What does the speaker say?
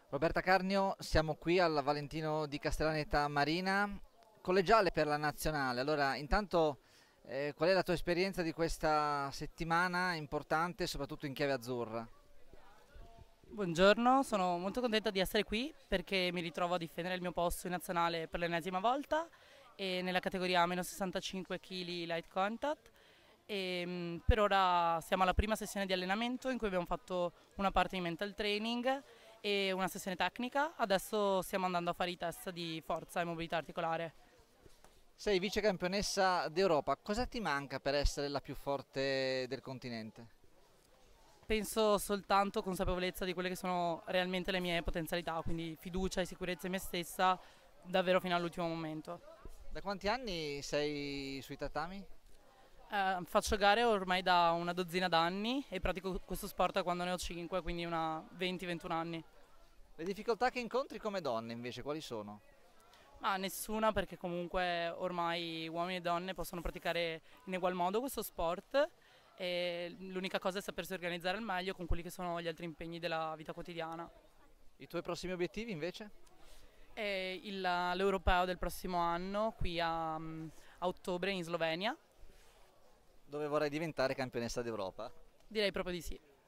Roberta Carnio, siamo qui al Valentino di Castellaneta Marina, collegiale per la nazionale. Allora, intanto, qual è la tua esperienza di questa settimana importante, soprattutto in chiave azzurra? Buongiorno, sono molto contenta di essere qui perché mi ritrovo a difendere il mio posto in nazionale per l'ennesima volta e nella categoria meno 65 kg light contact. Per ora siamo alla prima sessione di allenamento in cui abbiamo fatto una parte di mental training e una sessione tecnica. Adesso stiamo andando a fare i test di forza e mobilità articolare. Sei vice campionessa d'Europa, cosa ti manca per essere la più forte del continente? Penso soltanto consapevolezza di quelle che sono realmente le mie potenzialità, quindi fiducia e sicurezza in me stessa davvero fino all'ultimo momento. Da quanti anni sei sui tatami? Faccio gare ormai da una dozzina d'anni e pratico questo sport da quando ne ho 5, quindi una 20-21 anni. Le difficoltà che incontri come donna invece quali sono? Ma nessuna perché comunque ormai uomini e donne possono praticare in egual modo questo sport e l'unica cosa è sapersi organizzare al meglio con quelli che sono gli altri impegni della vita quotidiana. I tuoi prossimi obiettivi invece? L'europeo del prossimo anno qui a ottobre in Slovenia, Dove vorrai diventare campionessa d'Europa? direi proprio di sì.